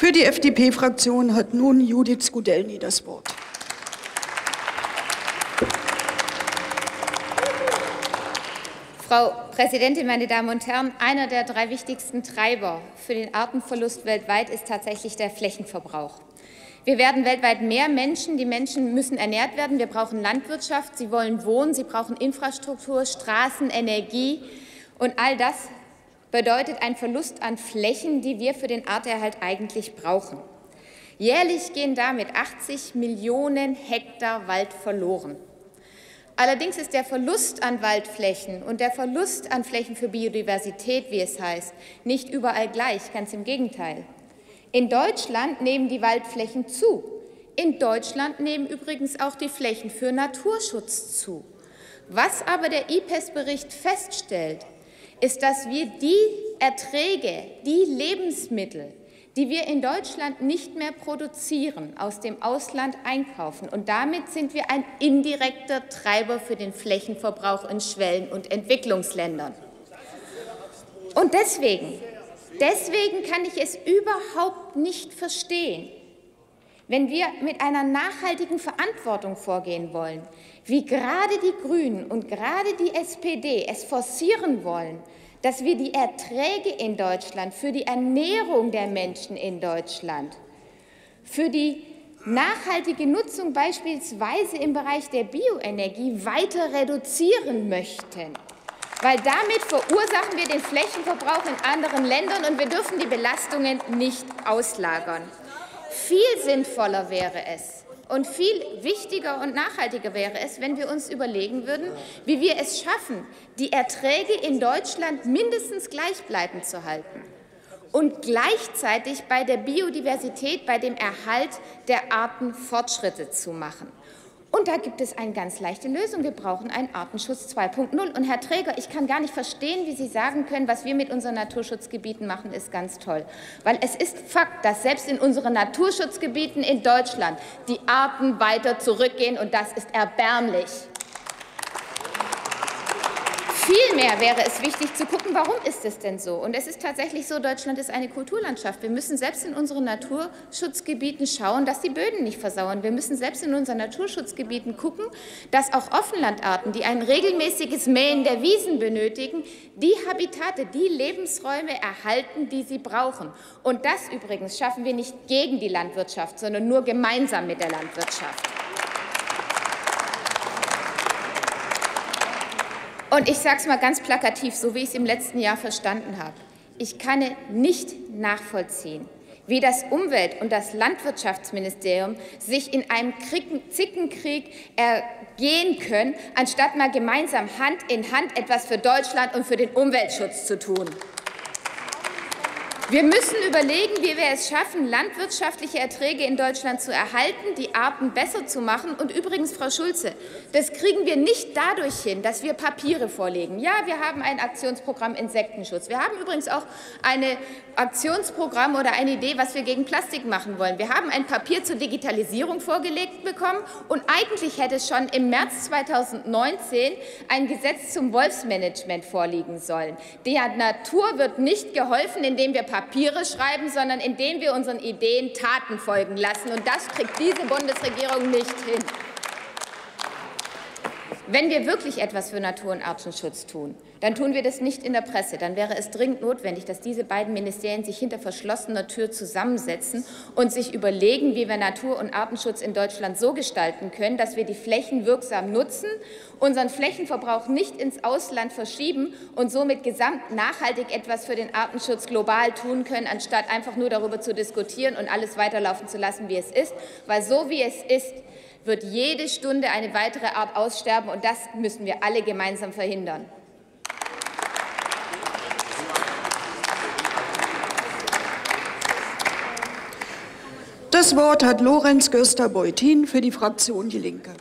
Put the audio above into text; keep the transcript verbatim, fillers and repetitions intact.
Für die F D P-Fraktion hat nun Judith Skudelny das Wort. Frau Präsidentin, meine Damen und Herren! Einer der drei wichtigsten Treiber für den Artenverlust weltweit ist tatsächlich der Flächenverbrauch. Wir werden weltweit mehr Menschen. Die Menschen müssen ernährt werden. Wir brauchen Landwirtschaft. Sie wollen wohnen. Sie brauchen Infrastruktur, Straßen, Energie. Und all das bedeutet einen Verlust an Flächen, die wir für den Arterhalt eigentlich brauchen. Jährlich gehen damit achtzig Millionen Hektar Wald verloren. Allerdings ist der Verlust an Waldflächen und der Verlust an Flächen für Biodiversität, wie es heißt, nicht überall gleich, ganz im Gegenteil. In Deutschland nehmen die Waldflächen zu. In Deutschland nehmen übrigens auch die Flächen für Naturschutz zu. Was aber der I P E S-Bericht feststellt, ist, dass wir die Erträge, die Lebensmittel, die wir in Deutschland nicht mehr produzieren, aus dem Ausland einkaufen. Und damit sind wir ein indirekter Treiber für den Flächenverbrauch in Schwellen- und Entwicklungsländern. Und deswegen, deswegen kann ich es überhaupt nicht verstehen, wenn wir mit einer nachhaltigen Verantwortung vorgehen wollen, wie gerade die Grünen und gerade die S P D es forcieren wollen, dass wir die Erträge in Deutschland für die Ernährung der Menschen in Deutschland, für die nachhaltige Nutzung beispielsweise im Bereich der Bioenergie weiter reduzieren möchten. Weil damit verursachen wir den Flächenverbrauch in anderen Ländern und wir dürfen die Belastungen nicht auslagern. Viel sinnvoller wäre es und viel wichtiger und nachhaltiger wäre es, wenn wir uns überlegen würden, wie wir es schaffen, die Erträge in Deutschland mindestens gleichbleibend zu halten und gleichzeitig bei der Biodiversität, bei dem Erhalt der Arten Fortschritte zu machen. Und da gibt es eine ganz leichte Lösung. Wir brauchen einen Artenschutz zwei Punkt null. Und Herr Träger, ich kann gar nicht verstehen, wie Sie sagen können, was wir mit unseren Naturschutzgebieten machen, ist ganz toll. Weil es ist Fakt, dass selbst in unseren Naturschutzgebieten in Deutschland die Arten weiter zurückgehen. Und das ist erbärmlich. Vielmehr wäre es wichtig zu gucken, warum ist es denn so? Und es ist tatsächlich so, Deutschland ist eine Kulturlandschaft. Wir müssen selbst in unseren Naturschutzgebieten schauen, dass die Böden nicht versauern. Wir müssen selbst in unseren Naturschutzgebieten gucken, dass auch Offenlandarten, die ein regelmäßiges Mähen der Wiesen benötigen, die Habitate, die Lebensräume erhalten, die sie brauchen. Und das übrigens schaffen wir nicht gegen die Landwirtschaft, sondern nur gemeinsam mit der Landwirtschaft. Und ich sage es mal ganz plakativ, so wie ich es im letzten Jahr verstanden habe. Ich kann nicht nachvollziehen, wie das Umwelt- und das Landwirtschaftsministerium sich in einem Krieg, Zickenkrieg ergehen können, anstatt mal gemeinsam Hand in Hand etwas für Deutschland und für den Umweltschutz zu tun. Wir müssen überlegen, wie wir es schaffen, landwirtschaftliche Erträge in Deutschland zu erhalten, die Arten besser zu machen. Und übrigens, Frau Schulze, das kriegen wir nicht dadurch hin, dass wir Papiere vorlegen. Ja, wir haben ein Aktionsprogramm Insektenschutz. Wir haben übrigens auch ein Aktionsprogramm oder eine Idee, was wir gegen Plastik machen wollen. Wir haben ein Papier zur Digitalisierung vorgelegt bekommen. Und eigentlich hätte es schon im März zweitausendneunzehn ein Gesetz zum Wolfsmanagement vorliegen sollen. Der Natur wird nicht geholfen, indem wir Papiere schreiben, sondern indem wir unseren Ideen Taten folgen lassen. Und das kriegt diese Bundesregierung nicht hin. Wenn wir wirklich etwas für Natur- und Artenschutz tun, dann tun wir das nicht in der Presse. Dann wäre es dringend notwendig, dass diese beiden Ministerien sich hinter verschlossener Tür zusammensetzen und sich überlegen, wie wir Natur- und Artenschutz in Deutschland so gestalten können, dass wir die Flächen wirksam nutzen, unseren Flächenverbrauch nicht ins Ausland verschieben und somit gesamt nachhaltig etwas für den Artenschutz global tun können, anstatt einfach nur darüber zu diskutieren und alles weiterlaufen zu lassen, wie es ist. Weil so wie es ist, wird jede Stunde eine weitere Art aussterben, und das müssen wir alle gemeinsam verhindern. Das Wort hat Lorenz Göster-Beutin für die Fraktion Die Linke.